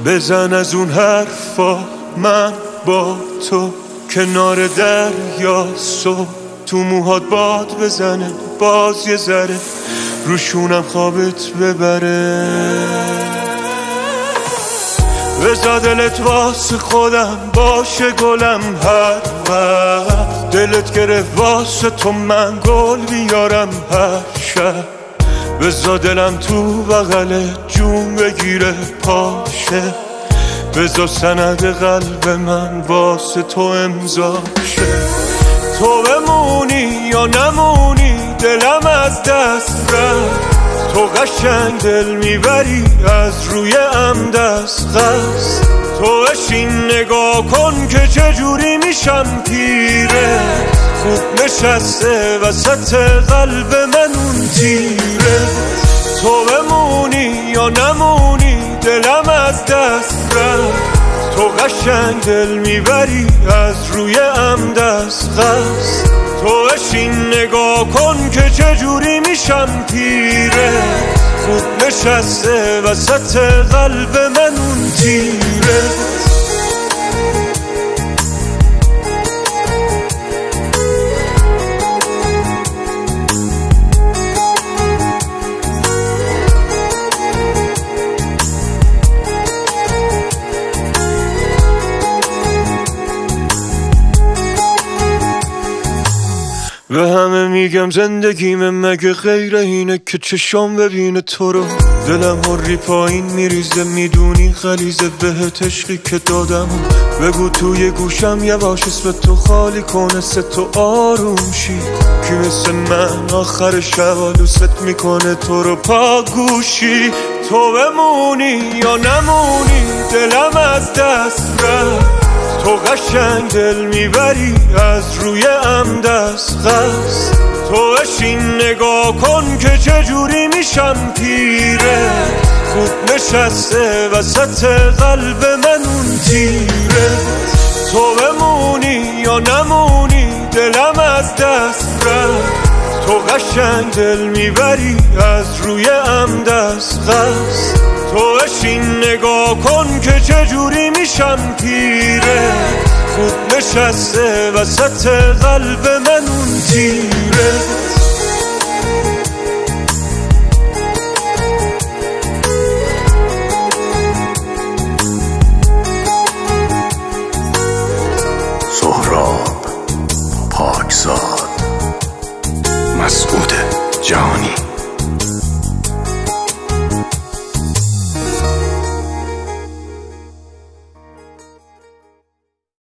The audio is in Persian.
بزن از اون حرفا، من با تو کنار دریا، صبح تو موهات باد بزنه، باز یه ذره روشونم خوابت ببره. بذار دلت واسه خودم باشه گلم، هر وقت دلت گرفت واسه تو من گل بیارم هر شب. بذار دلم تو بغل جون بگیره پاشه، بذار سند قلب من واسه تو امضا شه. تو بمونی یا نمونی دلم از دست رفت، تو قشنگ دل میبری از روی دست خست. تو بشین نگاه کن که چجوری میشم پیره، خوب نشسته وسط قلب من اون تیره. تو بمونی یا نمونی دلم از دست رفت، تو قشنگ دل میبری از روی دست خست. تو بشین نگاه کن که چجوری میشم پیره، خوب نشسته وسط قلب من اون تیره. به همه میگم زندگیم مگه غیر اینه که چشام ببینه تو رو. دلم هری پایین میریزه، میدونی غلیظه بهت عشقی که دادم. بگو توی گوشم یواش اسم تو خالی کنه، سه تو آروم شی. کی مثل من آخر شب دوست میکنه تو رو پاگوشی. تو بمونی یا نمونی دلم از دست رفت، تو قشنگ دل میبری از روی دست خست. تو بشین نگاه کن که چجوری میشم پیره، خوب نشسته وسط قلب من اون تیره. تو بمونی یا نمونی دلم از دست رفت، تو قشنگ دل میبری از روی دست خست. تو بشین نگاه کن که چجوری میشم پیره، خوب نشسته وسط قلب من اون تیره. سهراب پاکزاد، مسعود جهانی.